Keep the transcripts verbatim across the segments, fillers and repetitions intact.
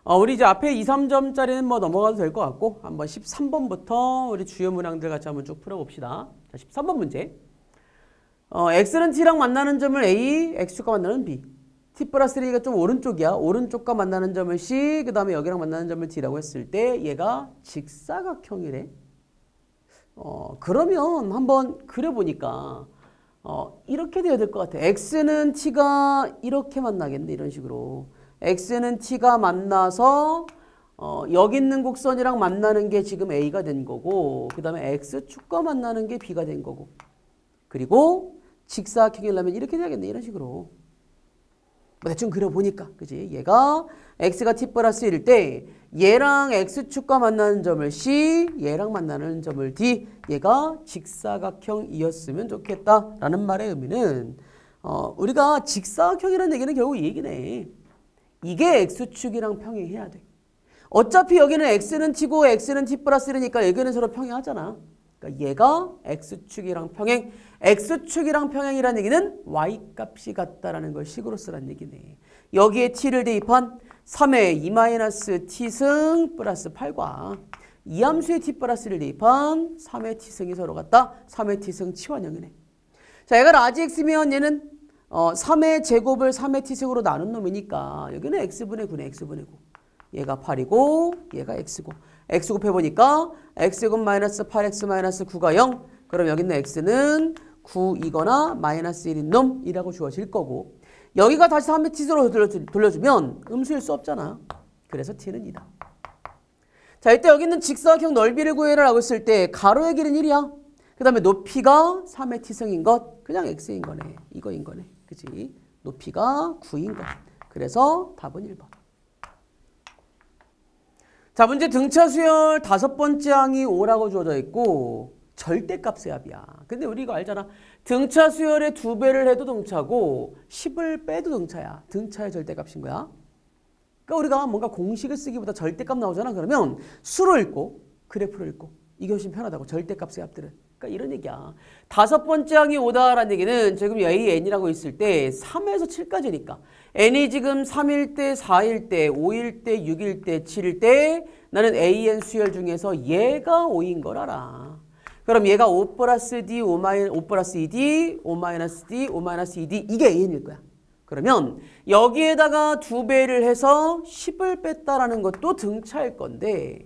어, 우리 이제 앞에 이, 삼 점짜리는 뭐 넘어가도 될 것 같고 한번 십삼 번부터 우리 주요 문항들 같이 한번 쭉 풀어봅시다. 자, 십삼 번 문제. 어, x는 t랑 만나는 점을 a, x축과 만나는 b. t 플러스 삼가 좀 오른쪽이야. 오른쪽과 만나는 점을 c, 그 다음에 여기랑 만나는 점을 d라고 했을 때 얘가 직사각형이래. 어, 그러면 한번 그려보니까 어, 이렇게 돼야 될 것 같아. x는 t가 이렇게 만나겠네. 이런 식으로. x는 t가 만나서 어, 여기 있는 곡선이랑 만나는 게 지금 a가 된 거고, 그 다음에 x축과 만나는 게 b가 된 거고, 그리고 직사각형이라면 이렇게 돼야겠네. 이런 식으로. 뭐 대충 그려보니까, 그지? 얘가 x가 t 플러스 일일 때 얘랑 x축과 만나는 점을 c, 얘랑 만나는 점을 d, 얘가 직사각형이었으면 좋겠다라는 말의 의미는 어, 우리가 직사각형이라는 얘기는 결국 이 얘기네. 이게 x축이랑 평행해야 돼. 어차피 여기는 x는 t고 x는 t 플러스 일이니까 여기는 서로 평행하잖아. 그러니까 얘가 x축이랑 평행, x축이랑 평행이라는 얘기는 y값이 같다라는 걸 식으로 쓰라는 얘기네. 여기에 t를 대입한 삼의 이 마이너스 t승 플러스 팔과 이 함수의 t 플러스를 대입한 삼의 t승이 서로 같다. 삼의 t승 치환형이네. 자, 얘가 라지 x면 얘는 어, 삼의 제곱을 삼의 t승으로 나눈 놈이니까 여기는 x분의 구네. x분의 구. 얘가 팔이고 얘가 x고. x 곱해보니까 x제곱 마이너스 팔 엑스 마이너스 구가 영. 그럼 여기 있는 x는 구이거나 마이너스 일인 놈이라고 주어질 거고, 여기가 다시 삼의 t승으로 돌려주면 음수일 수 없잖아. 그래서 t는 이다. 자, 이때 여기 있는 직사각형 넓이를 구해라 라고 했을 때 가로의 길은 일이야. 그 다음에 높이가 삼의 t승인 것, 그냥 x인 거네. 이거인 거네. 그치? 높이가 구인 것. 그래서 답은 일 번. 자, 문제 등차 수열 다섯 번째 항이 오라고 주어져 있고 절대값의 합이야. 근데 우리 이거 알잖아. 등차 수열의 두 배를 해도 등차고 십을 빼도 등차야. 등차의 절대값인 거야. 그러니까 우리가 뭔가 공식을 쓰기보다 절대값 나오잖아. 그러면 수로 읽고 그래프로 읽고 이게 훨씬 편하다고. 절대값의 합들은. 그러니까 이런 얘기야. 다섯 번째 항이 오다라는 얘기는 지금 a, n이라고 있을 때 삼에서 칠까지니까 n이 지금 삼일 때, 사일 때, 오일 때, 육일 때, 칠일 때 나는 a, n 수열 중에서 얘가 오인 걸 알아. 그럼 얘가 오 플러스 d, 오, 오 플러스 이 디, 오 마이너스 d, 오 마이너스 이 디 이게 an일 거야. 그러면 여기에다가 두 배를 해서 십을 뺐다라는 것도 등차일 건데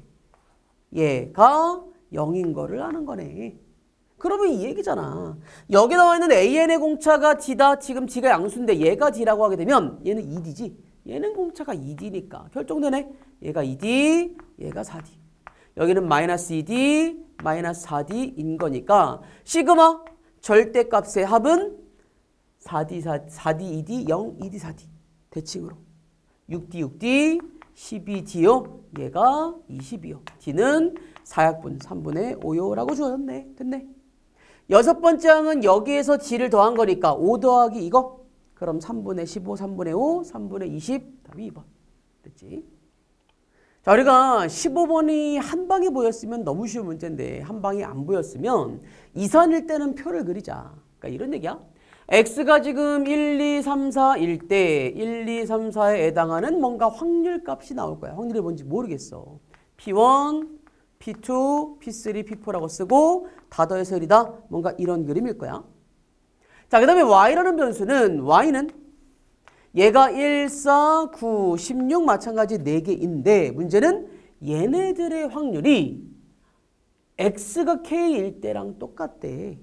얘가 영인 거를 아는 거네. 그러면 이 얘기잖아. 여기 나와 있는 에이엔의 공차가 d다. 지금 d가 양수인데 얘가 d라고 하게 되면 얘는 이 디지. 얘는 공차가 이 디니까 결정되네. 얘가 이 디, 얘가 사 디. 여기는 마이너스 이 디, 마이너스 사 디인 거니까 시그마 절대값의 합은 사 디, 사 디, 이 디, 영, 이 디, 사 디. 대칭으로. 육 디, 육 디, 십이 디요. 얘가 이십이요. d는 사약분 삼분의 오요라고 주어졌네. 됐네. 여섯 번째 항은 여기에서 d를 더한 거니까 오 더하기 이거. 그럼 삼분의 십오, 삼분의 오, 삼분의 이십. 답이 이 번. 됐지? 자, 우리가 십오 번이 한 방에 보였으면 너무 쉬운 문제인데 한 방에 안 보였으면 이산일 때는 표를 그리자. 그러니까 이런 얘기야. x가 지금 일, 이, 삼, 사일 때 일, 이, 삼, 사에 해당하는 뭔가 확률 값이 나올 거야. 확률이 뭔지 모르겠어. 피 원, 피 투, 피 쓰리, 피 포라고 쓰고 다 더해서 일이다. 뭔가 이런 그림일 거야. 자, 그 다음에 y라는 변수는 y는 얘가 일, 사, 구, 십육 마찬가지 네 개인데 문제는 얘네들의 확률이 x가 k일 때랑 똑같대.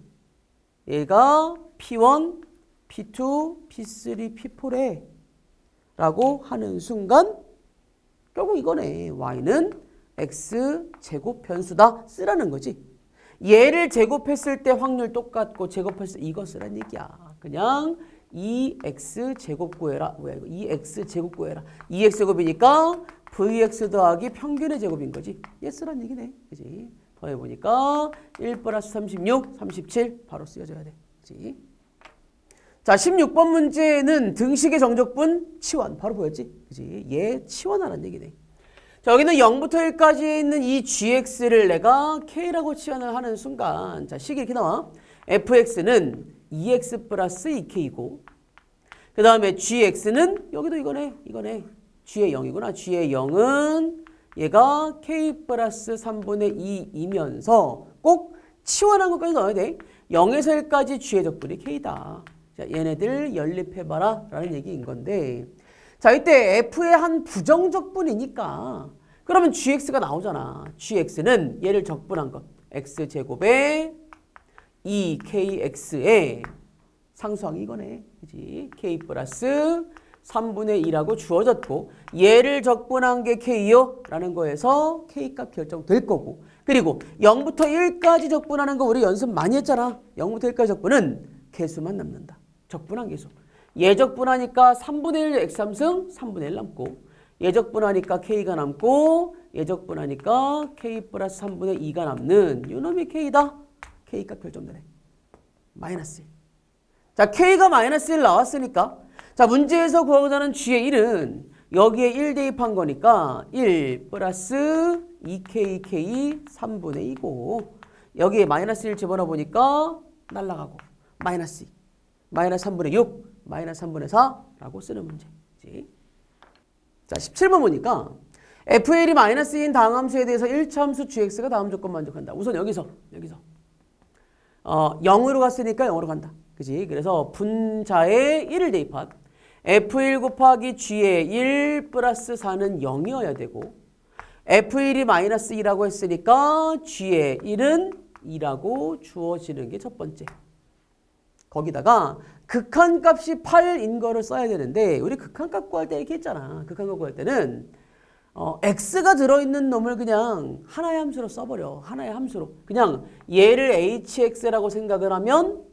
얘가 피 원, 피 투, 피 쓰리, 피 포래 라고 하는 순간 결국 이거네. y는 x제곱 변수다 쓰라는 거지. 얘를 제곱했을 때 확률 똑같고 제곱했을 때 이거 쓰라는 얘기야. 그냥 이 엑스 제곱 구해라. 뭐야 이거? 이 엑스 제곱 구해라. 이 엑스 제곱이니까 브이엑스 더하기 평균의 제곱인 거지. 얘 쓰라는 얘기네. 그지? 더해보니까 일 플러스 삼십육, 삼십칠 바로 쓰여져야 돼. 그지? 자, 십육 번 문제는 등식의 정적분 치환. 바로 보였지? 그지? 얘 치환하라는 얘기네. 자, 여기는 영부터 일까지 있는 이 gx를 내가 k라고 치환을 하는 순간 자, 식이 이렇게 나와. fx는 이 엑스 플러스 이 케이고 그 다음에 gx는 여기도 이거네. 이거네. g의 영이구나. g의 영은 얘가 k 플러스 삼분의 이이면서 꼭 치환한 것까지 넣어야 돼. 영에서 일까지 g의 적분이 k다. 자, 얘네들 연립해봐라 라는 얘기인 건데, 자, 이때 f의 한 부정적분이니까 그러면 gx가 나오잖아. gx는 얘를 적분한 것 x제곱에 이 케이엑스의 상수항이 이거네. 그지? k 플러스 삼분의 이라고 주어졌고, 얘를 적분한 게 k요 라는 거에서 k값 결정될 거고, 그리고 영부터 일까지 적분하는 거 우리 연습 많이 했잖아. 영부터 일까지 적분은 개수만 남는다. 적분한 개수. 얘 적분하니까 삼분의 일 x삼승 삼분의 일 남고, 얘 적분하니까 k가 남고, 얘 적분하니까 k 플러스 삼분의 이가 남는 요놈이 k다. k값 결정되네. 마이너스 일. 자, k가 마이너스 일 나왔으니까, 자, 문제에서 구하고자 하는 g의 일은 여기에 일 대입한 거니까 일 플러스 이 케이케이 삼분의 이고, 여기에 마이너스 일 집어넣어 보니까 날라가고 마이너스 이, 마이너스 삼분의 육, 마이너스 삼분의 사라고 쓰는 문제지. 자, 십칠 번 보니까 에프의 일이 마이너스 이인 다음 함수에 대해서 일 차 함수 gx가 다음 조건 만족한다. 우선 여기서 여기서 어, 영으로 갔으니까 영으로 간다. 그지? 그래서 분자에 일을 대입한 에프 일 곱하기 g의 일 플러스 사는 영이어야 되고, 에프 일이 마이너스 이라고 했으니까 g의 일은 이라고 주어지는 게 첫 번째. 거기다가 극한값이 팔인 거를 써야 되는데, 우리 극한값 구할 때 이렇게 했잖아. 극한값 구할 때는 어, x가 들어있는 놈을 그냥 하나의 함수로 써버려. 하나의 함수로. 그냥 얘를 hx라고 생각을 하면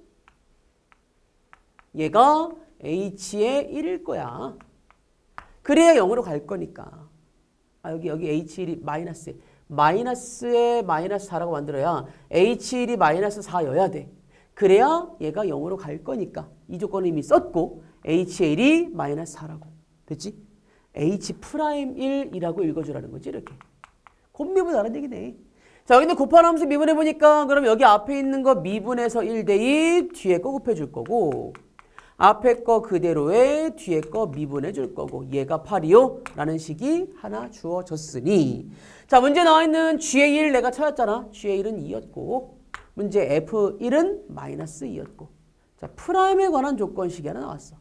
얘가 h의 일일 거야. 그래야 영으로 갈 거니까. 아, 여기 여기 에이치 일이 마이너스 마이너스에 마이너스 사라고 만들어야 에이치 일이 마이너스 사여야 돼. 그래야 얘가 영으로 갈 거니까 이 조건을 이미 썼고 에이치 일이 마이너스 사라고. 됐지? H 프라임 일이라고 읽어주라는 거지. 이렇게. 곱미분하는 얘기네. 자, 여기는 곱하는 함수 미분해보니까 그럼 여기 앞에 있는 거 미분해서 일 대입, 뒤에 거 곱해줄 거고, 앞에 거 그대로에 뒤에 거 미분해 줄 거고, 얘가 팔이요 라는 식이 하나 주어졌으니, 자, 문제 나와 있는 g의 일 내가 찾았잖아. g의 일은 이였고, 문제 에프 일은 마이너스 이였고, 자, 프라임에 관한 조건식이 하나 나왔어.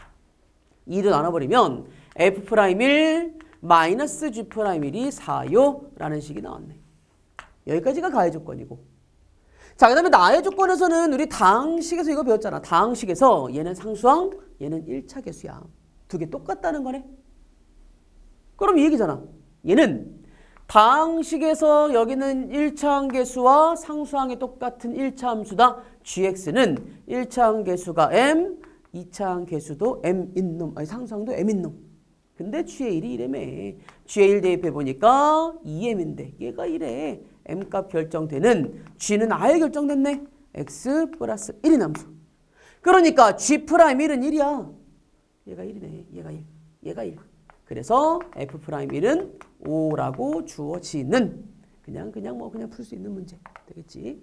이를 나눠버리면 에프 프라임 일 마이너스 g 프라임 일이 사요 라는 식이 나왔네. 여기까지가 가해 조건이고, 자, 그 다음에 나의 조건에서는 우리 다항식에서 이거 배웠잖아. 다항식에서 얘는 상수항, 얘는 일 차 계수야. 두 개 똑같다는 거네. 그럼 이 얘기잖아. 얘는 다항식에서 여기는 일 차 함계수와 상수항이 똑같은 일 차 함수다. gx는 일 차 함계수가 m, 이 차 함계수도 m인 놈, 아니 상수항도 m인 놈. 근데 g의 일이 이래매. g의 일 대입해보니까 이 엠인데 얘가 이래. m값 결정되는 g는 아예 결정됐네. x 플러스 일인 함수. 그러니까 g 프라임 일은 일이야. 얘가 일이네. 얘가 일. 얘가 일. 그래서 f 프라임 일은 오라고 주어지는, 그냥 그냥 뭐 그냥 풀 수 있는 문제 되겠지.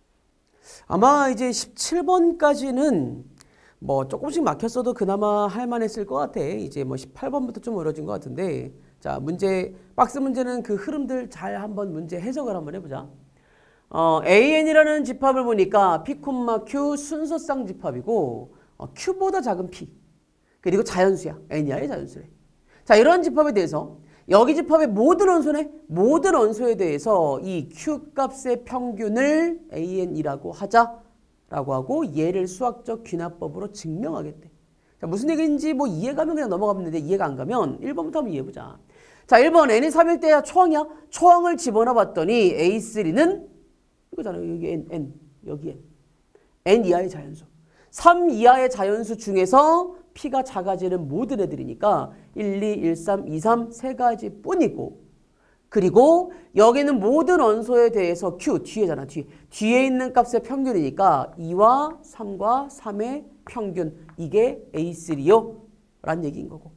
아마 이제 십칠 번까지는 뭐 조금씩 막혔어도 그나마 할만했을 것 같아. 이제 뭐 십팔 번부터 좀 어려진 것 같은데, 자, 문제, 박스 문제는 그 흐름들 잘 한번 문제 해석을 한번 해보자. 어, 에이엔이라는 집합을 보니까 P, Q 순서쌍 집합이고, 어, Q보다 작은 P, 그리고 자연수야. N이야의 자연수래. 자, 이런 집합에 대해서 여기 집합의 모든 원소네. 모든 원소에 대해서 이 Q 값의 평균을 에이엔이라고 하자라고 하고, 얘를 수학적 귀납법으로 증명하겠대. 자, 무슨 얘기인지 뭐 이해가면 그냥 넘어가면 되는데, 이해가 안 가면 일 번부터 한번 이해해보자. 자, 일 번 n이 삼일 때야 초항이야. 초항을 집어넣어 봤더니 에이 쓰리는 이거잖아. 여기 n, n, 여기 n. n 이하의 자연수. 삼 이하의 자연수 중에서 p가 작아지는 모든 애들이니까 일, 이, 일, 삼, 이, 삼 세 가지 뿐이고, 그리고 여기는 모든 원소에 대해서 q, 뒤에잖아. 뒤에. 뒤에 있는 값의 평균이니까 이와 삼과 삼의 평균. 이게 에이 쓰리요 라는 얘기인 거고.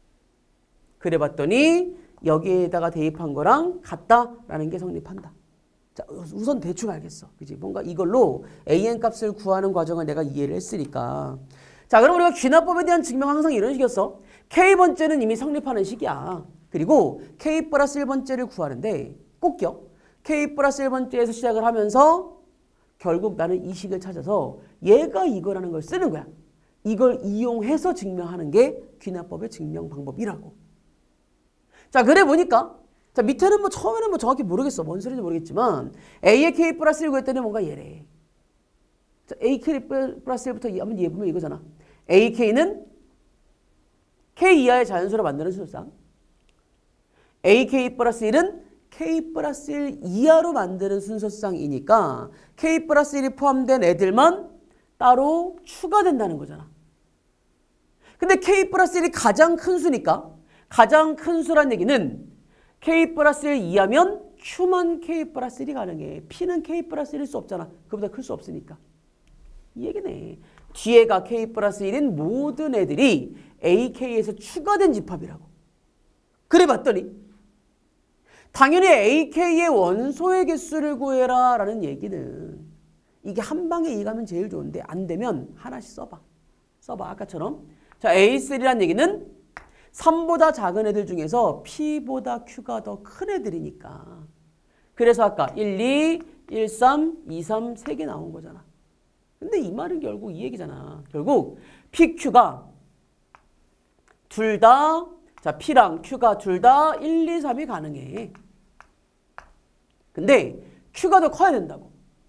그래 봤더니 여기에다가 대입한 거랑 같다라는 게 성립한다. 자, 우선 대충 알겠어. 그지? 뭔가 이걸로 에이엔 값을 구하는 과정을 내가 이해를 했으니까. 자, 그럼 우리가 귀납법에 대한 증명 항상 이런 식이었어. K번째는 이미 성립하는 식이야. 그리고 K 플러스 일 번째를 구하는데 꼭요. K 플러스 일 번째에서 시작을 하면서 결국 나는 이 식을 찾아서 얘가 이거라는 걸 쓰는 거야. 이걸 이용해서 증명하는 게 귀납법의 증명 방법이라고. 자, 그래 보니까 자, 밑에는 뭐 처음에는 뭐 정확히 모르겠어. 뭔 소리인지 모르겠지만 A의 K 플러스 일 구했더니 뭔가 얘래. 자, 에이케이 플러스 일부터 한번 얘 보면 이거잖아. 에이케이는 K 이하의 자연수로 만드는 순서상. 에이케이 플러스 일은 K 플러스 일 이하로 만드는 순서상이니까 K 플러스 일이 포함된 애들만 따로 추가된다는 거잖아. 근데 K 플러스 일이 가장 큰 수니까 가장 큰 수란 얘기는 K 플러스 일 이하면 Q만 K 플러스 일이 가능해. P는 K 플러스 일일 수 없잖아. 그보다 클 수 없으니까. 이 얘기네. 뒤에가 K 플러스 일인 모든 애들이 에이케이에서 추가된 집합이라고. 그래 봤더니 당연히 에이케이의 원소의 개수를 구해라 라는 얘기는 이게 한 방에 이해가면 제일 좋은데 안 되면 하나씩 써봐. 써봐. 아까처럼. 자, 에이 쓰리란 얘기는 삼보다 작은 애들 중에서 P보다 Q가 더 큰 애들이니까. 그래서 아까 일, 이, 일, 삼, 이, 삼 세 개 나온 거잖아. 근데 이 말은 결국 이 얘기잖아. 결국 P, Q가 둘 다, 자, P랑 Q가 둘 다 일, 이, 삼이 가능해. 근데 Q가 더 커야 된다고.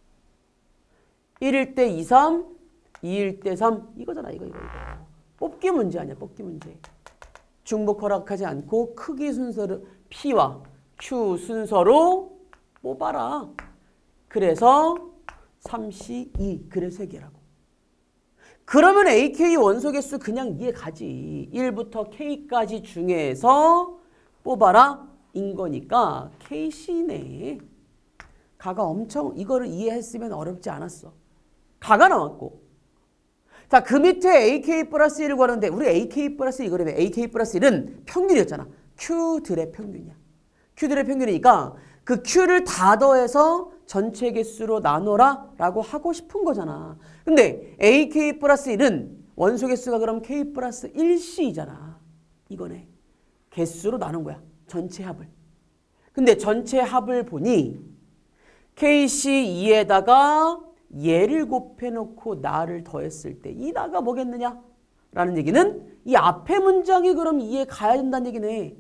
일일 때 이, 삼, 이일 때 삼 이거잖아. 이거 이거 이거. 뽑기 문제 아니야. 뽑기 문제. 중복 허락하지 않고 크기 순서를 P와 Q 순서로 뽑아라. 그래서 삼, 이, 그래서 세 개라고. 그러면 에이케이 원소 개수 그냥 이해 가지. 일부터 K까지 중에서 뽑아라 인 거니까 케이씨네. 가가 엄청 이거를 이해했으면 어렵지 않았어. 가가 나왔고. 자, 그 밑에 에이케이 플러스 일을 구하는데 우리 에이케이 플러스 일 이거라면 에이케이 플러스 일은 평균이었잖아. Q들의 평균이야. Q들의 평균이니까 그 Q를 다 더해서 전체 개수로 나눠라 라고 하고 싶은 거잖아. 근데 에이케이 플러스 일은 원소 개수가 그럼 K 플러스 일 씨잖아. 이거네. 개수로 나눈 거야. 전체 합을. 근데 전체 합을 보니 케이씨 이에다가 얘를 곱해놓고 나를 더했을 때 이 나가 뭐겠느냐? 라는 얘기는 이 앞에 문장이 그럼 이에 가야 된다는 얘기네.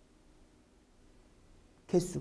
개수.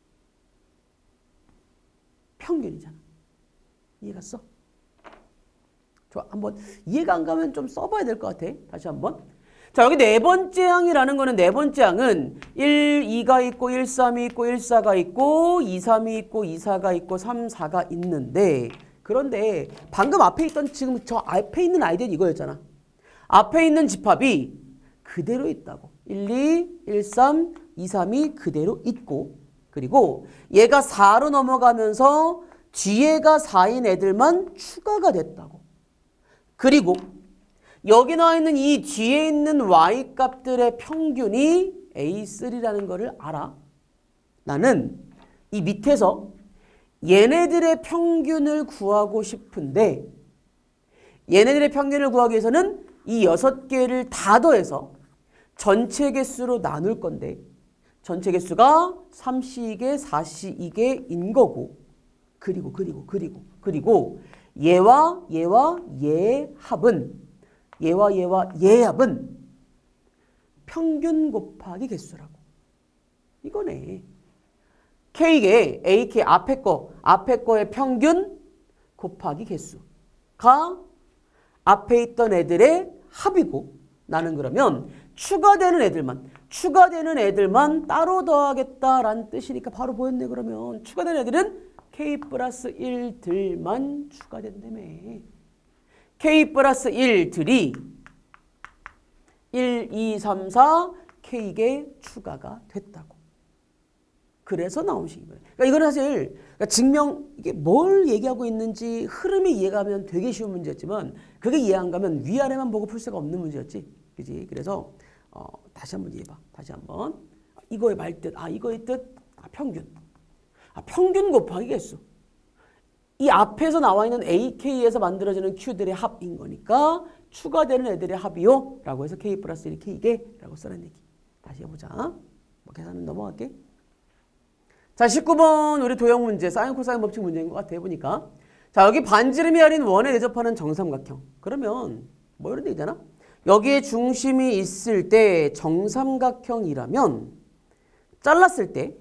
평균이잖아. 이해가 갔어? 좋아. 한번 이해가 안 가면 좀 써봐야 될 것 같아. 다시 한번. 자, 여기 네 번째 항이라는 거는 네 번째 항은 일, 이가 있고 일, 삼이 있고 일, 사가 있고 이, 삼이 있고 이, 사가 있고 삼, 사가 있는데 그런데 방금 앞에 있던 지금 저 앞에 있는 아이디어는 이거였잖아. 앞에 있는 집합이 그대로 있다고. 일, 이, 일, 삼, 이, 삼이 그대로 있고 그리고 얘가 사로 넘어가면서 뒤에가 사인 애들만 추가가 됐다고. 그리고 여기 나와 있는 이 뒤에 있는 y-값들의 평균이 에이 쓰리라는 거를 알아. 나는 이 밑에서 얘네들의 평균을 구하고 싶은데 얘네들의 평균을 구하기 위해서는 이 여섯 개를 다 더해서 전체 개수로 나눌 건데 전체 개수가 삼 씨 개, 사 씨 이 개인 거고 그리고 그리고 그리고 그리고 얘와 얘와 얘의 합은 얘와 얘와 얘의 합은 평균 곱하기 개수라고. 이거네. K의 에이케이 앞에 거, 앞에 거의 평균 곱하기 개수가 앞에 있던 애들의 합이고 나는 그러면 추가되는 애들만, 추가되는 애들만 따로 더하겠다라는 뜻이니까 바로 보였네. 그러면 추가되는 애들은 K 플러스 일들만 추가된다며. K 플러스 일들이 일, 이, 삼, 사 K개 추가가 됐다고. 그래서 나온 식이거든요. 그러니까 이거는 사실 그러니까 증명 이게 뭘 얘기하고 있는지 흐름이 이해가면 되게 쉬운 문제였지만 그게 이해 안 가면 위아래만 보고 풀 수가 없는 문제였지. 그지? 그래서 어, 다시 한번 이해해봐. 다시 한번 이거의 말뜻, 아 이거의 뜻, 아 평균, 아 평균 곱하기 개수. 이 앞에서 나와 있는 에이케이에서 만들어지는 Q들의 합인 거니까 추가되는 애들의 합이요 라고 해서 K 플러스 일 K개 라고 쓰라는 얘기. 다시 해보자. 뭐 계산은 넘어갈게. 자, 십구 번 우리 도형 문제, 사인 코사인 법칙 문제인 것 같아 보니까. 자, 여기 반지름이 아닌 원에 대접하는 정삼각형. 그러면 뭐 이런 데 있잖아. 여기에 중심이 있을 때 정삼각형이라면 잘랐을 때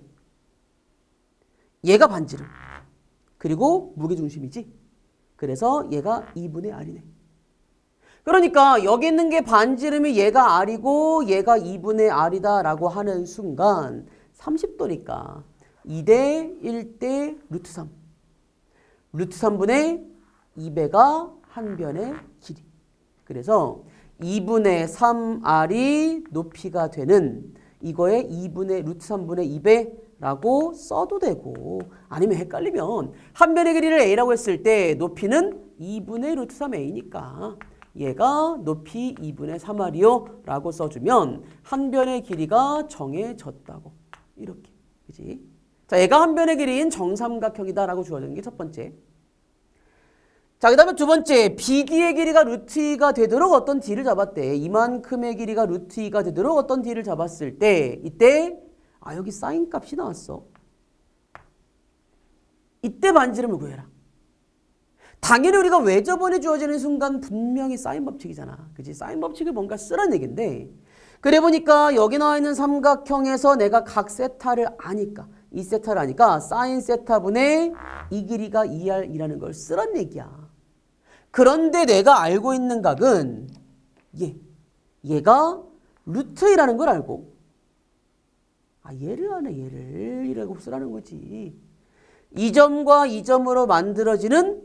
얘가 반지름 그리고 무게중심이지. 그래서 얘가 이분의 R이네. 그러니까 여기 있는 게 반지름이 얘가 R이고 얘가 이분의 R이다 라고 하는 순간 삼십 도니까 이 대 일 대 루트 삼. 루트 삼분의 이 배가 한 변의 길이. 그래서 이분의 삼 R이 높이가 되는 이거에 이분의 루트 삼분의 이 배라고 써도 되고, 아니면 헷갈리면 한 변의 길이를 A라고 했을 때 높이는 이분의 루트 삼 A니까 얘가 높이 이분의 삼 R이요 라고 써주면 한 변의 길이가 정해졌다고. 이렇게. 그지? 자, 얘가 한 변의 길이인 정삼각형이다 라고 주어지는 게 첫 번째. 자, 그 다음에 두 번째, 비디의 길이가 루트 이가 되도록 어떤 D를 잡았대. 이만큼의 길이가 루트 이가 되도록 어떤 D를 잡았을 때 이때 아 여기 사인 값이 나왔어. 이때 반지름을 구해라. 당연히 우리가 외접원이 주어지는 순간 분명히 사인 법칙이잖아. 그치? 사인 법칙을 뭔가 쓰라는 얘기인데, 그래 보니까 여기 나와 있는 삼각형에서 내가 각 세타를 아니까, 이 세타를 아니까 사인 세타분의 이 길이가 이 알이라는 걸 쓰란 얘기야. 그런데 내가 알고 있는 각은 얘. 얘가 루트 이라는 걸 알고, 아 얘를 아네, 얘를 이라고 쓰라는 거지. 이 점과 이 점으로 만들어지는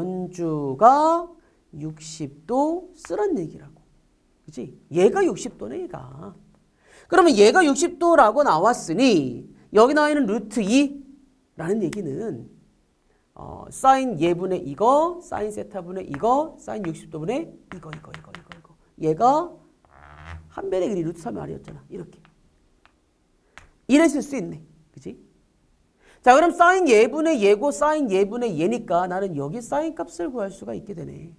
원주가 육십 도 쓰란 얘기라고. 그치? 얘가 육십 도네, 얘가. 그러면 얘가 육십 도라고 나왔으니 여기 나와 있는 루트 이라는 얘기는 어, 사인 예분의 이거, 사인 세타분의 이거, 사인 육십 도분의 이거, 이거, 이거, 이거, 이거. 얘가 한 변의 길이 루트 삼 R이었잖아. 이렇게. 이랬을 수 있네. 그치? 자, 그럼 사인 예분의 예고 사인 예분의 예니까 나는 여기 사인 값을 구할 수가 있게 되네.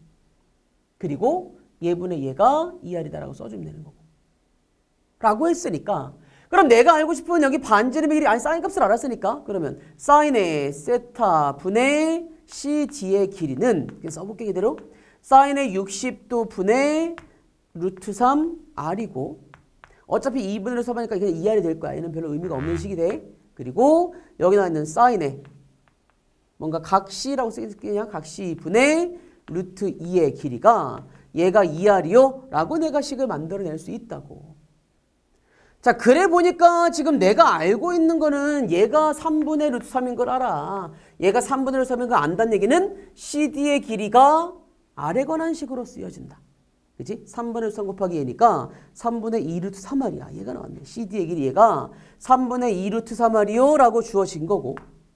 그리고 예분의 예가 이 R이다라고 써주면 되는 거고. 라고 했으니까, 그럼 내가 알고 싶은 여기 반지름의 길이, 아니 사인 값을 알았으니까, 그러면 사인의 세타 분의 씨디의 길이는, 써볼게 그대로, 사인의 육십 도 분의 루트 삼 R이고, 어차피 이 분으로 써보니까 그냥 이 R이 될 거야. 얘는 별로 의미가 없는 식이 돼. 그리고 여기 나와 있는 사인의 뭔가 각C라고 쓰겠냐, 각C 분의 루트 이의 길이가 얘가 이 R이요 라고 내가 식을 만들어낼 수 있다고. 자, 그래 보니까 지금 내가 알고 있는 거는 얘가 삼분의 루트 삼인 걸 알아. 얘가 삼분의 루트 삼인 걸 안다는 얘기는 씨디의 길이가 R에 관한 식으로 쓰여진다. 그치? 삼분의 루트 삼 곱하기 얘니까 삼분의 이 루트 삼 R이야. 얘가 나왔네. 씨디의 길이 얘가 삼분의 이 루트 삼 R이요 라고 주어진 거고.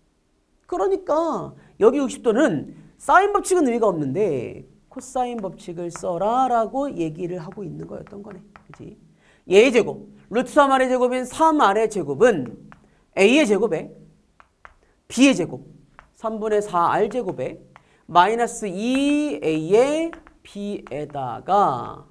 그러니까 여기 육십 도는 사인 법칙은 의미가 없는데 코사인 법칙을 써라 라고 얘기를 하고 있는 거였던 거네. 그치? 얘의 제곱, 루트 삼 R의 제곱인 삼 R의 제곱은 A의 제곱에 B의 제곱, 삼분의 사 R 제곱에 마이너스 이 A의 B에다가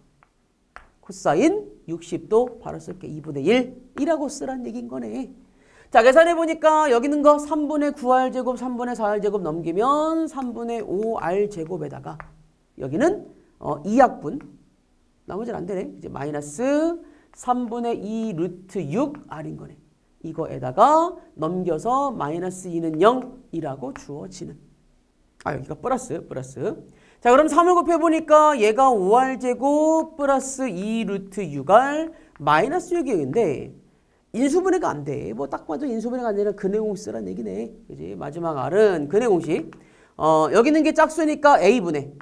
코사인 육십 도 바로 쓸게 이분의 일이라고 쓰란 얘기인 거네. 자, 계산해보니까 여기 있는 거 삼분의 구 R 제곱, 삼분의 사 R 제곱 넘기면 삼분의 오 R 제곱에다가 여기는 어, 이 약분, 나머지는 안 되네. 이제 마이너스 삼분의 이 루트 육 R인 거네. 이거에다가 넘겨서 마이너스 이는 영이라고 주어지는. 아, 여기가 플러스, 플러스. 자, 그럼 삼을 곱해보니까 얘가 오 R 제곱 플러스 이 루트 육 R 마이너스 육인데 인수분해가 안 돼. 뭐 딱 봐도 인수분해가 안 되는 근해 공식 쓰라는 얘기네. 그지? 마지막 R은 근해 공식. 어, 여기 있는 게 짝수니까 A분의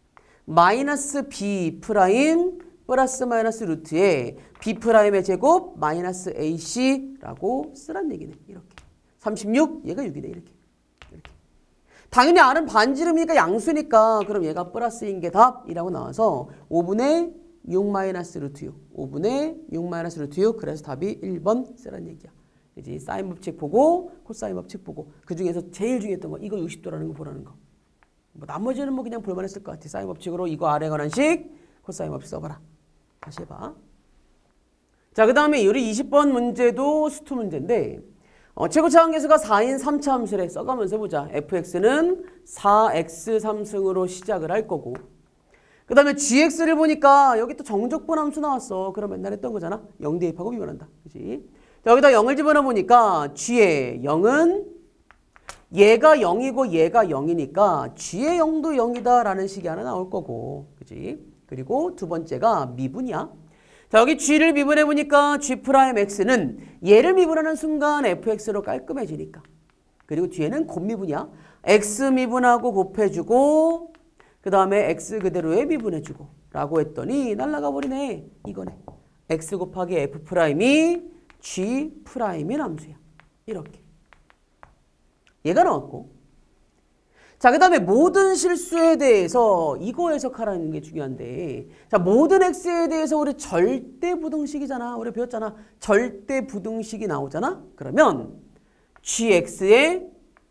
마이너스 B 프라임 플러스 마이너스 루트에 B 프라임의 제곱 마이너스 에이씨라고 쓰란 얘기네. 이렇게. 삼십육, 얘가 육이네. 이렇게. 이렇게. 당연히 R은 반지름이니까 양수니까 그럼 얘가 플러스인 게 답이라고 나와서 오분의 육 마이너스 루트 육. 오분의 육 마이너스 루트 육. 그래서 답이 일 번 쓰란 얘기야. 그지? 사인 법칙 보고 코사인 법칙 보고 그 중에서 제일 중요했던 거 이거 육십 도라는 거 보라는 거. 뭐 나머지는 뭐 그냥 볼만했을 것 같아. 사인 법칙으로 이거 R에 관한 식, 코사인 없이 써봐라. 다시 해봐. 자, 그 다음에 우리 이십 번 문제도 수투 문제인데 어, 최고차 함계수가 사인 삼차 함수래. 써가면서 보자. fx는 사 엑스 삼승으로 시작을 할 거고 그 다음에 gx를 보니까 여기 또 정적분 함수 나왔어. 그럼 맨날 했던 거잖아. 영 대입하고 미분한다. 그치? 여기다 영을 집어넣어 보니까 g의 영은 얘가 영이고 얘가 영이니까 g의 영도 영이다 라는 식이 하나 나올 거고 그치? 그리고 두 번째가 미분이야. 자, 여기 g를 미분해 보니까 g'x는 얘를 미분하는 순간 fx로 깔끔해지니까. 그리고 뒤에는 곱미분이야. x 미분하고 곱해주고 그 다음에 x 그대로에 미분해주고 라고 했더니 날라가 버리네. 이거네. x 곱하기 f'이 g'인 함수야. 이렇게. 얘가 나왔고 자, 그 다음에 모든 실수에 대해서 이거 해석하라는 게 중요한데 자, 모든 x에 대해서 우리 절대 부등식이잖아. 우리 배웠잖아. 절대 부등식이 나오잖아. 그러면 gx의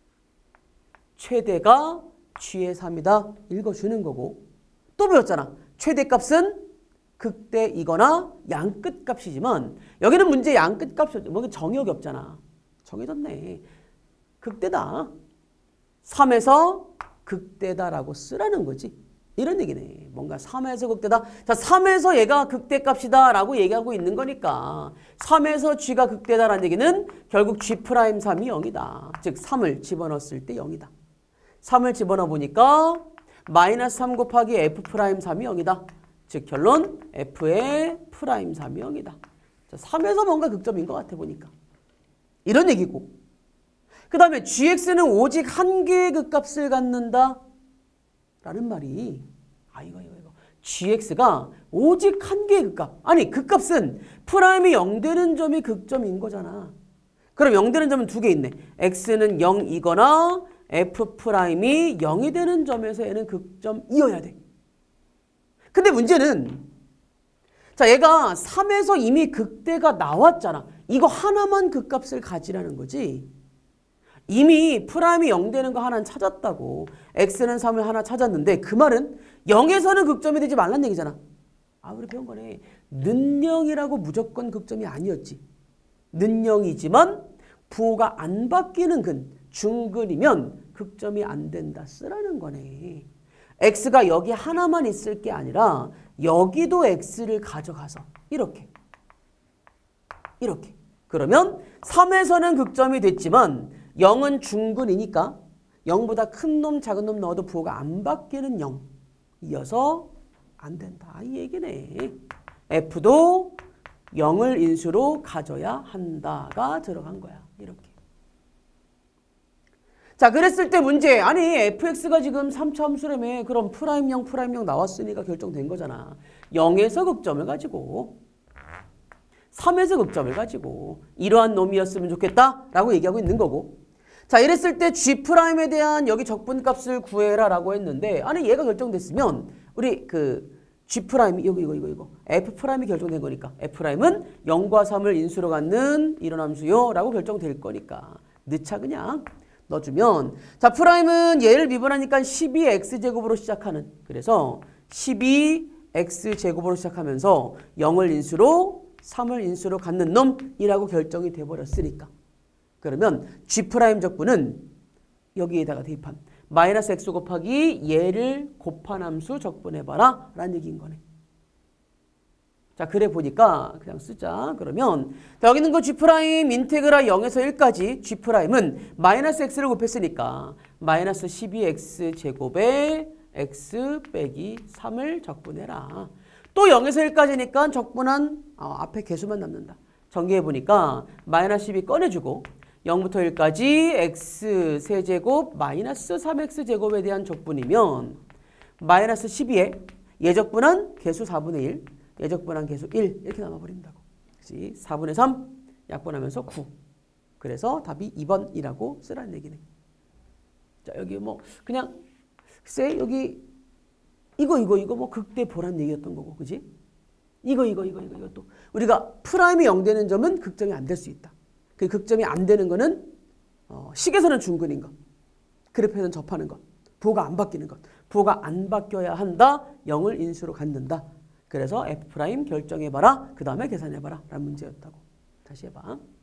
최대가 g의 삼이다. 읽어주는 거고 또 배웠잖아. 최대값은 극대이거나 양끝값이지만 여기는 문제 양끝값이 뭐 정역이 없잖아. 정해졌네. 극대다. 삼에서 극대다라고 쓰라는 거지. 이런 얘기네. 뭔가 삼에서 극대다. 자, 삼에서 얘가 극대값이다 라고 얘기하고 있는 거니까 삼에서 g가 극대다라는 얘기는 결국 g'삼이 영이다. 즉 삼을 집어넣었을 때 영이다. 삼을 집어넣어 보니까 마이너스 삼 곱하기 f'삼이 영이다. 즉 결론 f의 프라임3이 영이다. 자, 삼에서 뭔가 극점인 것 같아 보니까. 이런 얘기고 그 다음에 gx는 오직 한 개의 극값을 갖는다 라는 말이 아 이거 이거 이거 gx가 오직 한 개의 극값 아니 극값은 프라임이 영 되는 점이 극점인 거잖아. 그럼 영 되는 점은 두 개 있네. x는 영이거나 f'이 영이 되는 점에서 얘는 극점이어야 돼. 근데 문제는 자 얘가 삼에서 이미 극대가 나왔잖아. 이거 하나만 극값을 가지라는 거지. 이미 프라임이 영 되는 거 하나는 찾았다고. x는 삼을 하나 찾았는데 그 말은 영에서는 극점이 되지 말란 얘기잖아. 아 우리 배운 거네. 는 영이라고 무조건 극점이 아니었지. 는 영이지만 부호가 안 바뀌는 근, 중근이면 극점이 안 된다 쓰라는 거네. x가 여기 하나만 있을 게 아니라 여기도 x를 가져가서 이렇게 이렇게 그러면 삼에서는 극점이 됐지만 영은 중근이니까 영보다 큰 놈 작은 놈 넣어도 부호가 안 바뀌는 영이어서 안 된다 이 얘기네. f도 영을 인수로 가져야 한다가 들어간 거야. 이렇게. 자 그랬을 때 문제 아니 fx가 지금 삼차 함수라며. 그럼 프라임 영 프라임 영 나왔으니까 결정된 거잖아. 영에서 극점을 가지고 삼에서 극점을 가지고 이러한 놈이었으면 좋겠다 라고 얘기하고 있는 거고 자 이랬을 때 g'에 대한 여기 적분값을 구해라 라고 했는데 아니 얘가 결정됐으면 우리 그 g'이 이거 이거 이거 이거 f'이 결정된 거니까 f'은 영과 삼을 인수로 갖는 이런 함수요 라고 결정될 거니까 넣자 그냥 넣어주면 자 프라임은 얘를 미분하니까 십이 엑스제곱으로 시작하는 그래서 십이 엑스제곱으로 시작하면서 영을 인수로 삼을 인수로 갖는 놈이라고 결정이 돼버렸으니까 그러면 g' 적분은 여기에다가 대입한 마이너스 x 곱하기 얘를 곱한 함수 적분해봐라 라는 얘기인 거네. 자 그래 보니까 그냥 쓰자. 그러면 자, 여기 있는 거 g' 인테그라 영에서 일까지 g'은 마이너스 x를 곱했으니까 마이너스 십이 엑스 제곱에 x 빼기 삼을 적분해라. 또 영에서 일까지니까 적분한 어, 앞에 개수만 남는다. 전개해보니까 마이너스 십이 꺼내주고 영부터 일까지 x 세제곱 마이너스 삼 엑스 제곱에 대한 적분이면 마이너스 십이에 예적분한 개수 사분의 일 예적분한 개수 일 이렇게 남아버린다고. 그치? 사분의 삼 약분하면서 구. 그래서 답이 이 번이라고 쓰라는 얘기네. 자 여기 뭐 그냥 글쎄 여기 이거 이거 이거 뭐 극대 보란 얘기였던 거고 그지? 이거 이거 이거 이거 이것도 우리가 프라임이 영 되는 점은 극점이 안 될 수 있다. 그 극점이 안 되는 거는 어, 식에서는 중근인 것, 그래프에서는 접하는 것, 부호가 안 바뀌는 것, 부호가 안 바뀌어야 한다. 영을 인수로 갖는다. 그래서 F' 결정해봐라. 그 다음에 계산해봐라. 라는 문제였다고. 다시 해봐.